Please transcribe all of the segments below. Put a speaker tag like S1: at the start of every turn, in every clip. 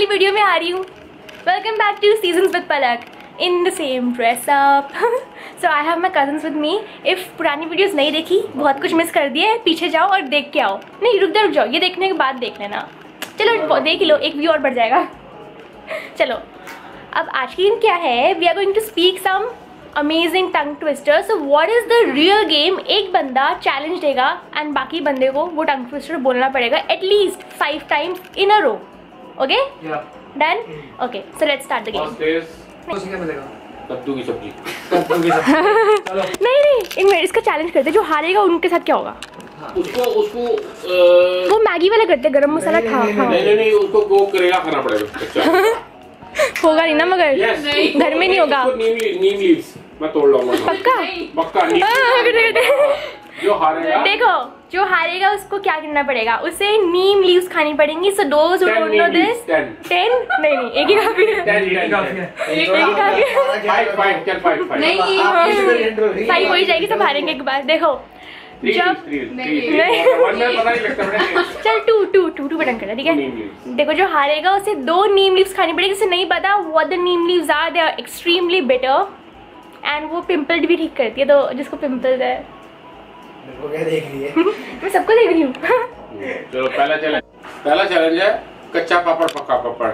S1: वाली वीडियो में आ रही हूँ। Welcome back to seasons with Palak in the same dress up. So I have my cousins with me. If पुरानी videos नहीं देखी, बहुत कुछ मिस कर दिए, पीछे जाओ और देख के आओ। नहीं, रुक जाओ, ये देखने के बाद देख लेना। चलो देख ही लो, एक व्यू और बढ़ जाएगा। चलो अब आज की दिन क्या है, we are going to speak some amazing tongue twister. So what is the real game? एक बंदा चैलेंज देगा एंड बाकी बंदे को वो टंग ट्विस्टर बोलना पड़ेगा at least 5 times in a row. Okay, done? Okay, so let's start the game.
S2: कद्दू की सब्जी।
S1: नहीं, एक मिनट, इसका चैलेंज करते, जो हारेगा उनके साथ क्या होगा?
S2: उसको
S1: वो मैगी वाले करते, गरम मसाला खा।
S2: नहीं, उसको वो करेला खाना पड़ेगा।
S1: होगा नहीं ना, मगर घर में नहीं होगा।
S2: नीम लीव्स मैं तोड़ लूंगा। पक्का जो हारेगा,
S1: देखो जो हारेगा उसको क्या करना पड़ेगा, उसे नीम लीव्स खानी पड़ेंगी। So those who don't know this 10 नहीं, एक ही काफी है। 5 हो ही जाएगी, सब हारेंगे एक बार। देखो जब चल 2 बटन करना, ठीक है? देखो जो हारेगा उसे 2 नीम लीव्स खानी पड़ेगी। उसे नहीं पता what the neem leaves are, they are extremely bitter and वो पिंपल भी ठीक करती है। तो जिसको पिंपल्स है,
S3: क्या देख रही है?
S1: मैं सबको देख रही हूँ।
S2: चलो पहला चैलेंज है कच्चा पापड़ पक्का पापड़।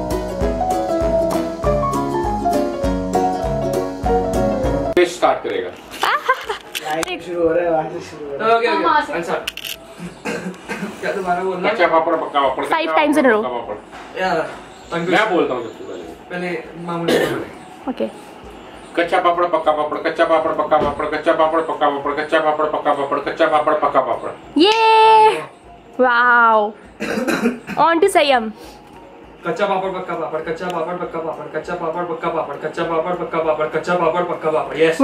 S2: स्टार्ट करेगा।
S3: शुरू हो रहा है, वहां से शुरू हो रहा है।
S4: आंसर क्या दोबारा बोलना?
S2: कच्चा पापड़ पक्का पापड़
S1: 5 टाइम्स इन अ रो।
S4: यार
S2: मैं बोलता हूँ सबसे
S4: पहले मामूली।
S1: ओके,
S2: कच्चा पापड़ पक्का पापड़, कच्चा पापड़ पक्का पापड़, कच्चा पापड़ पक्का पापड़, कच्चा पापड़ पक्का पापड़, कच्चा पापड़ पक्का पापड़।
S1: ये वाओ। ऑन टू संयम।
S4: कच्चा पापड़ पक्का पापड़, कच्चा पापड़ पक्का पापड़, कच्चा पापड़ पक्का पापड़, कच्चा पापड़ पक्का पापड़, कच्चा पापड़ पक्का पापड़। यस।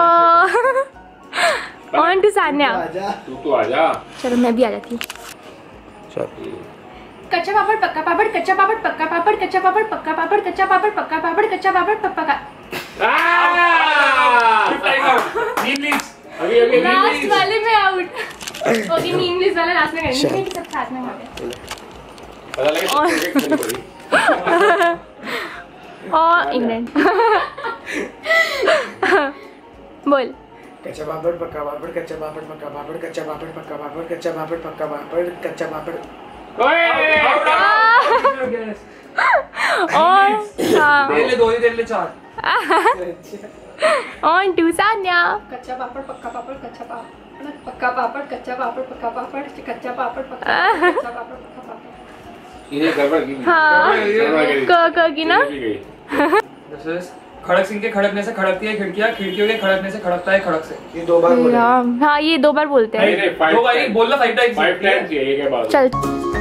S1: On to Sanya.
S2: तू तो आजा।
S1: चलो मैं भी आ जाती हूँ। कच्चा पापड़ पक्का पापड़, कच्चा पापड़ पक्का पापड़, कच्चा पापड़ पक्का पापड़, कच्चा पापड़ पक्का पापड़, कच्चा पापड़ पक्का।
S2: अभी
S1: लास्ट वाले में आउट। ओके, नीम लीव्स वाला लास्ट में करेंगे, सब साथ में खाते हैं।
S2: पता लगा
S1: और इंग्लैंड। बोल।
S3: कच्चा पापड़ पक्का पापड़, कच्चा पापड़ पक्का पापड़, कच्चा पापड़ पक्का पापड़, कच्चा पापड़ पक्का पापड़, कच्चा पापड़।
S1: और
S4: 2 ही 4।
S1: On to Sanya.
S5: कच्चा पापड़ पक्का पापड़, कच्चा पापड़ पक्का पापड़, कच्चा पापड़ पक्का पापड़, कच्चा पापड़ पक्का पापड़, कच्चा पापड़ पक्का पापड़।
S2: ये गड़बड़ की।
S1: हाँ, की ना।
S4: खड़क सिंह के खड़कने से खड़कती है खिड़कियां, खिड़कियों के खड़कने से खड़कता है खड़क से।
S3: ये 2 बार बोला।
S1: हाँ, ये 2 बार बोलते हैं।
S2: नहीं,
S4: 2 बार बोलना 5 टाइम्स।
S2: 5 टाइम्स ये क्या बात?
S1: चल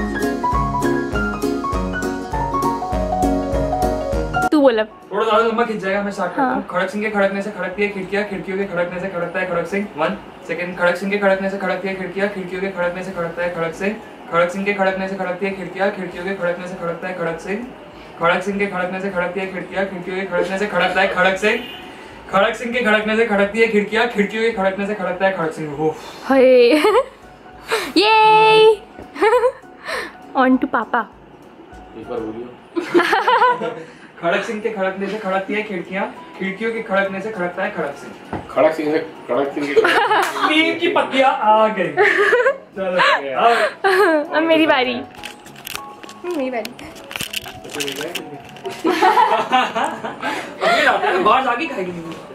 S1: तू बोल।
S4: थोड़ा ज्यादा लंबा खिंच जाएगा, मैं स्टार्ट करता हूं। खड़क सिंह के खड़कने से खड़कती है खिड़कियां, खिड़कियों के खड़कने से खड़कता है खड़क सिंह। 1 सेकंड। खड़क सिंह के खड़कने से खड़कती है खिड़कियां, खिड़कियों के खड़कने से खड़कता है खड़क सिंह। खड़क सिंह के खड़कने से खड़कती है खिड़कियां, खिड़कियों के खड़कने से खड़कता है खड़क सिंह। खड़क सिंह के खड़कने से खड़कती है खिड़कियां, खिड़कियों के खड़कने से खड़कता है खड़क सिंह। खड़क सिंह के खड़कने से खड़कती है खिड़कियां, खिड़कियों के खड़कने से खड़कता है खड़क सिंह। ओह
S1: ये ऑन टू पापा।
S2: एक बार बोलियो।
S4: खड़क सिंह के खड़कने से खड़कती है खिड़कियां, खिड़कियों के खड़कने से खड़कता है खड़क सिंह।
S2: खड़क सिंह के
S4: नीम की पत्तियां आ गई। चलो
S1: अब मेरी बारी।
S4: बाहर जाके खाएगी।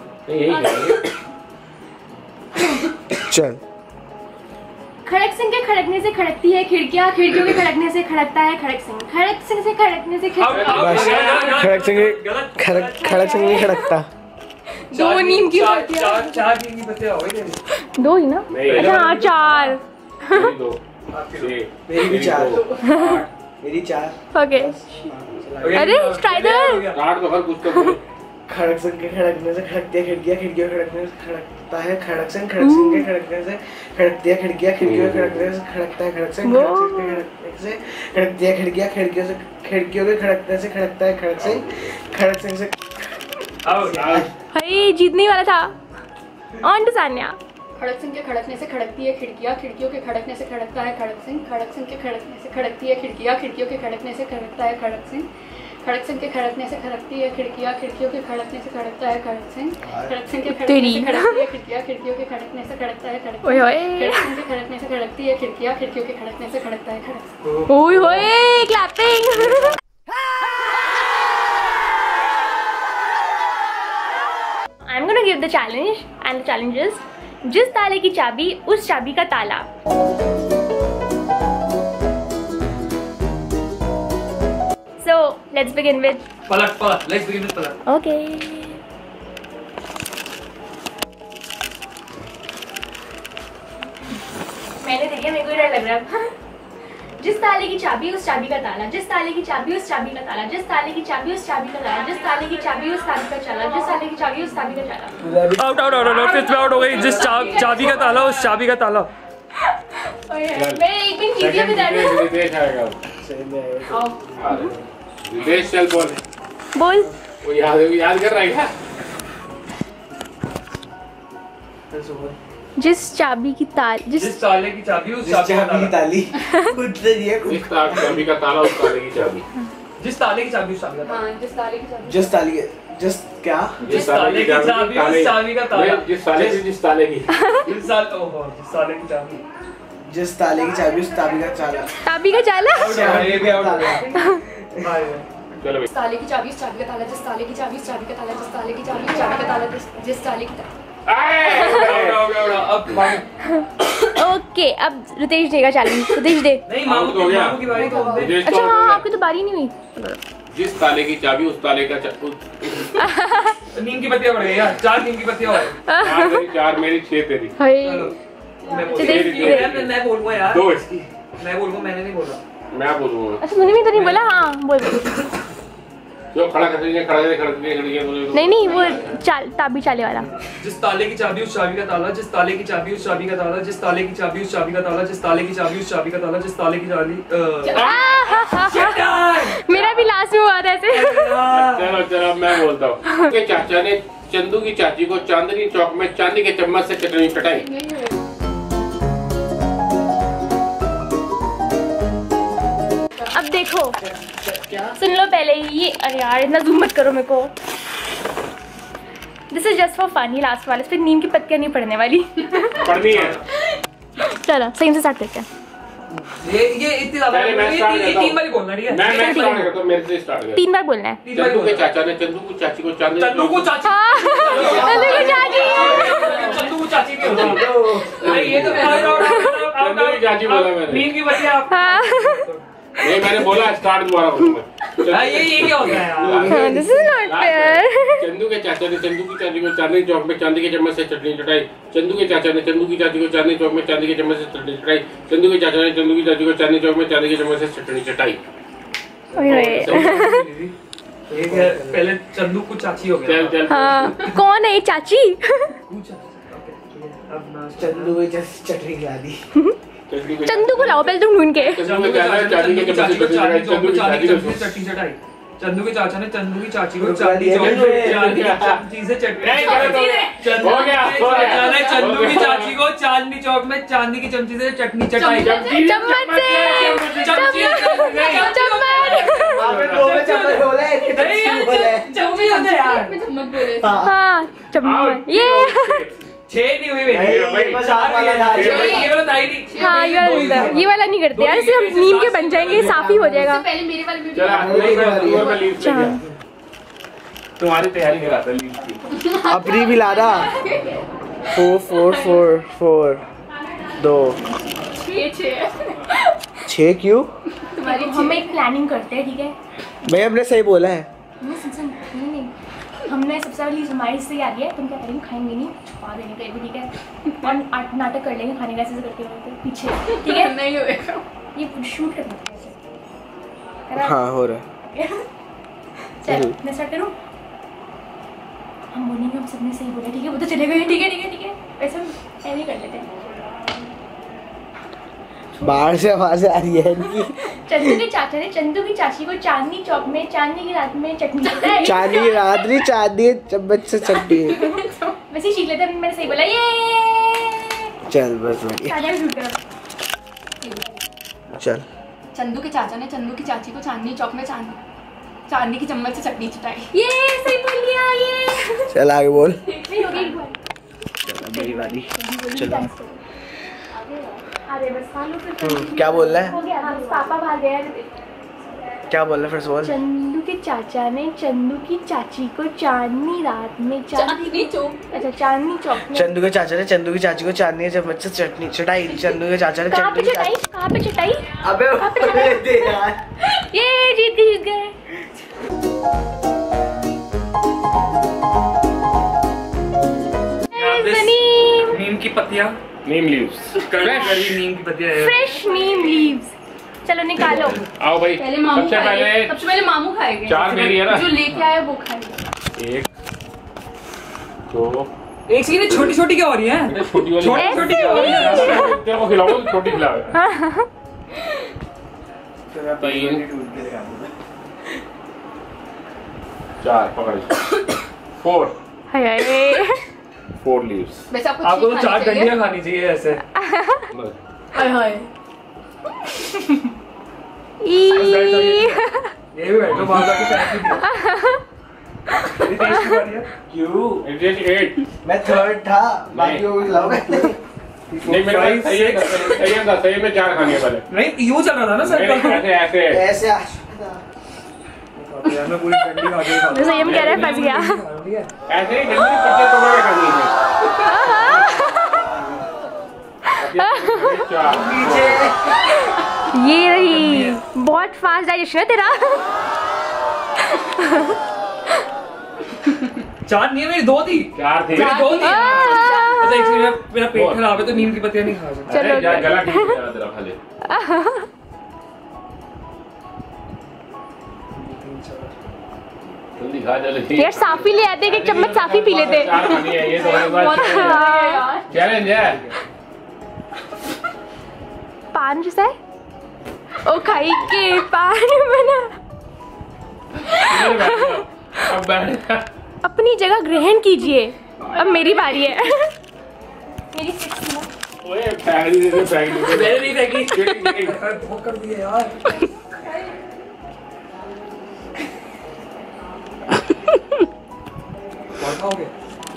S3: चल।
S1: खड़क सिंह के खड़कने से खड़कती है खिड़कियां, खिड़कियों के खड़कने से खड़कता है खड़क सिंह। खड़क सिंह से खड़कने से
S3: खड़क सिंह नहीं खड़कता।
S1: 2 नीम की पत्तियां।
S4: 4 नीम की पत्तियां हो गई।
S1: 2 ही ना? हाँ 4।
S3: मेरी भी 4। मेरी 4।
S1: ओके। अरे स्ट्राइडर।
S2: स्टार्ट तो हर कुछ तो
S3: खड़क सिंह के खड़कने से खड़कती है खिड़कियां, खिड़कियों के खड़कने से खड़कता है खड़क सिंह। खड़क सिंह के खड़कने से खड़कती है खिड़कियां, खिड़कियों के खड़कने से खड़कता है खड़क सिंह। खड़क सिंह के खड़कने से खड़कती है खिड़कियां, खिड़कियों के खड़कने से खड़कता है खड़क सिंह। खड़क सिंह से
S1: भाई जीतने वाला था। On to Sanya.
S5: खड़क सिंह के खड़कने से खड़कती है खिड़कियाँ, खिड़कियों के खड़कने से खड़कता है खड़क सिंह। खड़क सिंह के खड़कने से खड़कती है खिड़कियाँ, खिड़कियों के खड़कने से खड़कता है खड़क सिंह। खड़क सिंह के खड़कने से खड़कती है खिड़कियाँ, खिड़कियों के खड़कने से खड़कता है खड़क सिंह। खड़क सिंह के खड़कने से खड़कती है खिड़कियाँ, खिड़कियों के खड़कने से खड़कता है खड़क
S1: ओए
S5: सिंह।
S1: होए
S5: खड़क सिंह के खड़कने से खड़कती है खिड़कियाँ, खिड़कियों के खड़कने से खड़कता है खड़क सिंह।
S1: ओए होए clapping. I'm gonna give the challenge and the challenge is जिस ताले की चाबी उस चाबी का ताला। So let's begin with
S4: Palak Palak, let's begin with Palak.
S1: okay. मैंने देखा, मेरे को डर लग रहा है। जिस ताले की चाबी उस चाबी का ताला, जिस ताले की चाबी उस चाबी का ताला, जिस ताले की चाबी उस चाबी का ताला, जिस ताले की चाबी उस चाबी का ताला, जिस ताले की चाबी उस चाबी का ताला।
S4: Out out out out, fifth में आउट हो गई। जिस चाबी का ताला उस चाबी का ताला।
S1: मैं एक दिन जीती हूँ बता रही हूँ।
S2: रितेश आएगा।
S3: सही में आएगा।
S2: रितेश चल बोल।
S1: बोल।
S2: वो याद कर रहा है क्या?
S1: जिस चाबी की ताल,
S4: जिस ताले की चाबी उस चाबी का
S3: चाबी की
S4: ताला।
S3: ताली खुद से ये खुद।
S2: जिस चाबी का ताला उस ताले की चाबी।
S4: जिस ताले की चाबी उस चाबी का ताला।
S5: हाँ, जिस ताले की चाबी।
S3: जिस ताली जिस क्या
S4: जिस ताले की चाबी उस चाबी का ताला।
S2: जिस ताले की
S4: जिस ताले की चाबी
S3: जिस ताले की चाबी उस ताबी का ताला।
S1: चाबी का चाला।
S4: ये भी आउट हो गया।
S2: चलो
S5: जिस ताले की चाबी उस चाबी का ताला, जिस ताले की चाबी उस चाबी का ताला, जिस ताले की चाबी उस चाबी का ताला, जिस ताले की ओके, अब रितेश देगा चैलेंज। रितेश दे।
S4: नहीं, मामू की बारी तो दे।
S1: अच्छा हाँ, आपकी तो बारी नहीं हुई।
S2: जिस ताले की चाबी उस ताले का
S4: नीम की पत्तियां पड़ गई यार, 4 नीम की पत्तियां और
S2: 4 मेरी 6 तेरी।
S4: चलो मैं बोलूंगा यार।
S2: 2 इसकी।
S4: मैं बोलूंगा, मैंने नहीं बोला।
S2: मैं बोलूंगा।
S1: अच्छा तूने भी तो नहीं बोला। हाँ बोल।
S2: जो खड़ा कर दीजिए, खड़ा कर
S1: नहीं वो ताबी चाले वाला।
S4: जिस ताले की चाबी उस चाबी का ताला, जिस ताले की चाबी उस चाबी का ताला, जिस ताले की चाबी उस चाबी का ताला, जिस ताले की चाबी उस चाबी का ताला, जिस ताले की चाबी
S1: मेरा भी लास्ट में हुआ था ऐसे।
S2: चलो मैं बोलता हूँ। के चाचा ने चंदू की चाची को चांदनी चौक में चांदी के चम्मच से चटनी चटाई।
S1: अब देखो, सुन लो पहले ये। अरे यार इतना जूम मत करो मेरे को। This is just for fun. ये लास्ट वाला, इस पे नीम की पत्तियां नहीं पड़ने वाली।
S2: पढ़नी है।
S1: चलो सही से स्टार्ट करते हैं।
S4: ये इतनी ज्यादा ये 3 बार बोलना, ठीक है?
S2: मैं स्टार्ट करता हूँ, मेरे से स्टार्ट कर।
S1: 3 बार बोलना है।
S2: चंदू के चाचा ने चंदू की चाची को चांदी
S4: चंदू को चाची चंदू को चाची नहीं होती। अरे ये तो
S2: चंदू की चाची बोला मैंने।
S4: नीम की पत्तियां आप
S2: नहीं, मैंने बोला स्टार्ट दोबारा बोलूंगा।
S4: ये क्या होता है यार?
S1: This is not fair.
S2: Chandu के चाचा ने चंदू की चाची को चांदनी चौक में चांदी के चम्मच से चटनी चटाई। चंदू के चाचा ने चंदू की चाची को चांदनी चौक में चांदी के चम्मच से चटनी चटाई। चंदू के चाचा ने चंदू की चाची को चांदनी चौक में चांदी के चम्मच से चटनी चटाई।
S4: ये पहले चंदू को चाची हो गया।
S2: चल
S1: हाँ, कौन है ये चाची?
S3: चंदू को चटनी खिला दी।
S1: चंदू को लाओ पहले तुम ढूंढ के।
S4: चंदू के चाचा ने चंदू की चाची को चटनी चटाई। चंदू के चाचा ने चंदू की चाची को चांदी से चटनी। चंदू की चाची को चांदनी चौक में चांदी की चमची से चटनी चटाई।
S1: चम्मच से
S5: चम्मच बोले।
S1: हाँ चम्मच। ये
S4: 6 नहीं हुई
S1: हाँ ये वाला नहीं करते यार, इससे हम नीम के बन जाएंगे, साफ ही हो जाएगा।
S5: पहले मेरे वाले में
S2: तुम्हारी तैयारी कराता लीव की।
S3: अपनी भी लाना। 4 4 4 4 2 6 क्यों?
S1: हम एक प्लानिंग करते हैं, ठीक है?
S3: भैया हमने सही बोला है।
S1: नहीं हमने सबसे पहले हमारी से आ रही है, तुम क्या करेंगे, खाएंगे नहीं, छुपा देने का भी, ठीक है? और नाटक कर लेंगे खाने का ऐसे करके पीछे, ठीक है?
S5: नहीं होगा,
S1: ये शूट करना है।
S3: हाँ हो रहा है।
S1: चल मैं स्टार्ट करूँ। हम बोलेंगे, हम सबने सही बोला, ठीक है? वो तो चलेगा, ठीक है ठीक है ठीक है, वैसे हम ऐसे ही कर लेते हैं।
S3: बाहर से आवाज आ रही है इनकी।
S1: चंदू के चाचा ने चंदू की चाची को चांदनी चौक में चांदनी की रात में चटनी चटाई।
S3: चांदनी की रात नहीं, चांदनी चम्मच से चटनी।
S1: वैसे ही सीख लेते हैं, मैंने सही बोला। ये
S3: चल बस बढ़िया।
S1: चाचा भी झूठ है।
S3: चल।
S5: चंदू के चाचा ने चंदू की चाची को चांदनी चौक में चांदी की चम्मच से चटनी चटाई।
S1: ये सही बोल लिया ये।
S3: चल आगे बोल।
S1: नहीं हो गई एक बार।
S3: चल मेरी बारी। चलो।
S1: अरे बस खा लो फिर।
S3: क्या बोल रहा है?
S1: हो गया बस पापा भाग गए।
S3: क्या बोल रहा है फिर से बोल।
S1: चंदू के चाचा ने चंदू की चाची को चांदनी रात में
S5: चांदनी चौक।
S1: अच्छा चांदनी चौक में।
S3: चंदू के चाचा ने चंदू की चाची को चांदनी की चम्मच से चटनी चटाई। चंदू के चाचा ने
S1: कहाँ पे
S3: चंदू की
S1: चटाई?
S3: चाची।
S1: कहाँ पे चटाई?
S3: अबे दे यार।
S1: ये जीत गए।
S4: नीम की पत्तियाँ,
S2: नीम लीव्स,
S4: कड़ी नीम की पत्तियाँ है।
S1: Fresh neem leaves. चलो निकालो।
S2: आओ भाई।
S5: पहले मामू
S2: सबसे
S5: खाएंगे। सबसे पहले मामू खाएंगे।
S2: 4 मेरी है ना।
S5: जो लेके आया वो खाएगा।
S2: 1 2
S4: एक सेकंड, छोटी छोटी क्या हो रही है?
S2: छोटी वाली
S4: छोटी क्या हो रही है?
S2: तेरे को खिलाओ तो छोटी खिलाओ। 3 4 पकड़। 4
S1: हाय
S2: 4 लीव्स।
S5: वैसे
S4: आपको तो 4 डंडियाँ खानी चाहिए ऐसे।
S5: हाय हाय।
S4: ये भी बैठो बाबा की तरफ ही दिया। तेरी टेस्ट की बारी है।
S3: क्यों?
S2: 8
S3: मैं थर्ड था। बाकी वो खिलाओगे।
S2: नहीं मेरे पास सही है में 4 खाने पहले।
S4: नहीं यूं चल रहा था ना सर।
S2: ऐसे ऐसे
S3: ऐसे
S4: यार मैं पूरी डंडी खा गई।
S1: जैसे ये कह रहा है फंस गया।
S2: ऐसे ही जल्दी पत्ते तोड़ के खानी है। 4
S3: पीछे।
S1: ये रही। बहुत फास्ट डाइजेशन है तेरा।
S4: 4 नहीं है, मेरी 2 थी।
S2: 4 थे।
S4: मेरी 2 थी। अच्छा एक सेकंड, मेरा पेट खराब है तो नीम की पत्तियाँ नहीं खा सकता।
S1: चलो।
S2: अरे यार गला ठीक है तेरा खा ले। जल्दी खा जल्दी।
S1: यार साफी ले आते एक चम्मच साफी पी लेते।
S2: 4 खानी है ये तो हमारे पास चैलेंज है।
S1: 5 से ओ खाई के पान बना।
S2: अब बैठ।
S1: अपनी जगह ग्रहण कीजिए। अब मेरी बारी है। मेरी 6
S2: ओए फैगड़ी दे फैगड़ी दे।
S4: मैंने नहीं फेंकी। बहुत कर दिए यार। बहुत खाओगे?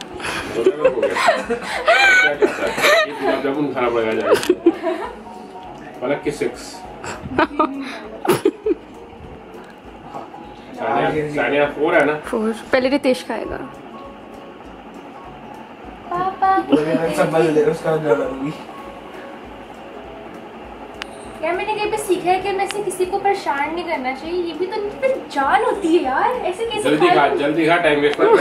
S2: जामुन खाना पड़ेगा जाए। पलक की 6। सानिया 4 है ना।
S1: 4 पहले रितेश खाएगा। पापा
S3: संभल ले उसका जरूरी।
S1: यार मैंने कहीं पे सीखा है कि मैं से किसी को परेशान नहीं करना चाहिए। ये भी तो इनकी तो जान होती है यार। ऐसे कैसे
S2: जल्दी खा टाइम वेस्ट मत कर।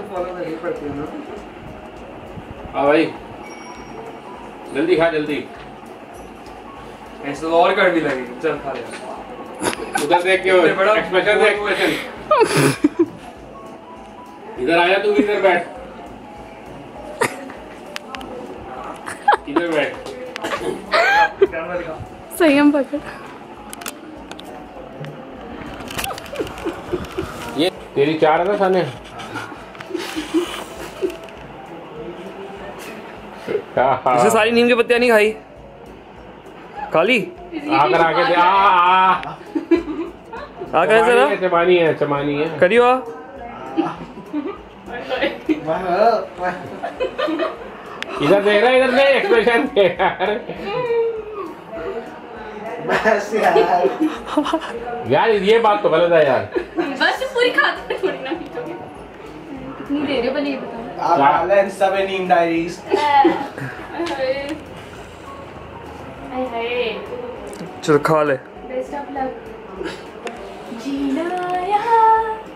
S2: हाँ भाई जल्दी खा जल्दी।
S4: ऐसे तो और कर भी लगेगी। चल खा ले।
S2: उधर देख के एक्सप्रेशन दे एक्सप्रेशन। इधर आया तू इधर बैठ। इधर बैठ।
S4: कैमरा दिखा।
S5: संयम पकड़।
S2: ये तेरी 4 है ना सानिया।
S4: इससे सारी नीम की पत्तियाँ नहीं खाई। खाली
S2: आकर आके दे
S4: आकर जरा
S2: चमानी है
S4: करियो।
S2: इधर देख रहा इधर देख एक्सप्रेशन यार ये बात तो गलत है यार।
S5: बस पूरी खाते थोड़ी ना पीछोगे। कितनी दे रहे हो पहले ये बताओ।
S3: आप डाला इंस्टा पे नीम डायरीज।
S4: चल खा ले।
S1: Best of luck. जीना यहाँ।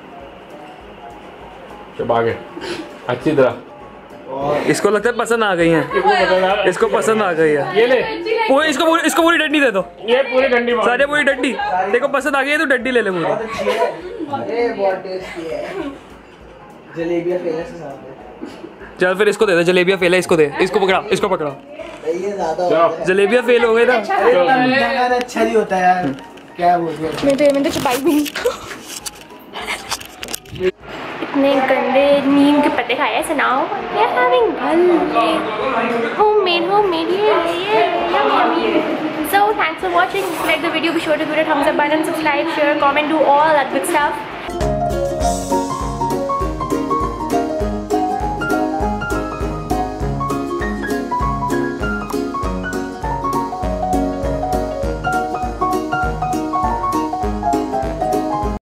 S2: चुप आगे अच्छी तरह।
S4: इसको लगता है पसंद आ गई है। इसको पसंद आ गई है।
S2: ये ले
S4: इसको पूरी डंडी दे दो।
S2: ये पूरी डंडी मार।
S4: सारे पूरी डंडी। देखो पसंद आ गई है तो डंडी ले ले पूरी।
S3: बहुत अच्छी है। ये बहुत टेस्टी है। जलेबियां फेले से साथ में।
S4: चल फिर इसको दे दे। जलेबियाँ फेल है, इसको दे। इसको पकड़ा, इसको पकड़ा।
S3: ये ज्यादा होता है।
S4: जलेबियाँ फेल हो गए ना।
S3: अरे अच्छा नहीं होता यार। क्या बोलते हैं?
S1: मैं तो छुपाई भी नहीं। इतने गंदे नीम के पत्ते खाए सुनाओ। We are having homemade made homemade. Yummy. So thanks for watching. If you like the video, be sure to give it a thumbs up button, subscribe, share, comment, do all that good stuff.